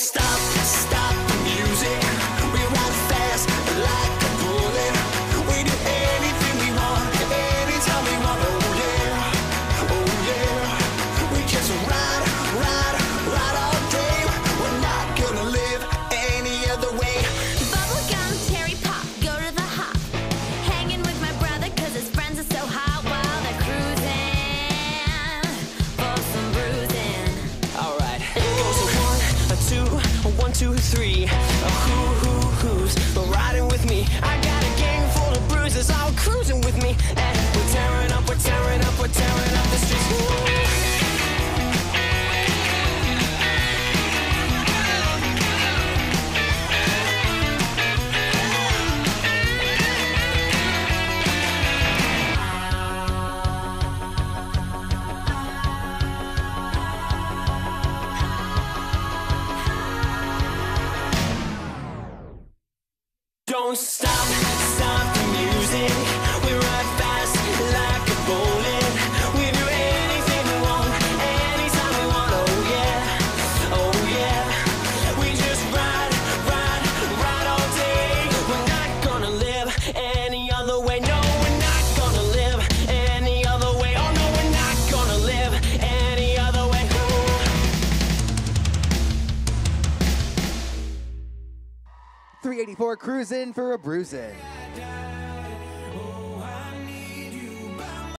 stop, stop the music. We ride fast like a bullet. We do anything we want, anytime we want. Oh yeah, oh yeah. We just ride, ride, ride all day. We're not gonna live any other way. Bubblegum, cherry pop, go to the hop. Hanging with my brother cause his friends are so hot while they're cruising for some bruising. Alright, it goes a 1, a 2, a 1, 2, 3. Who's riding with me? I got a gang full of bruises all cruising with me. And we're tearing up, we're tearing up, we're tearing up the streets. Don't stop, stop the music. We ride fast like a bullet. We do anything we want, anytime we want. Oh yeah, oh yeah. We just ride, ride, ride all day. We're not gonna live any other way. No, we're not gonna live any other way. Oh no, we're not gonna live any other way. 384 Cruisin' for a Bruisin'.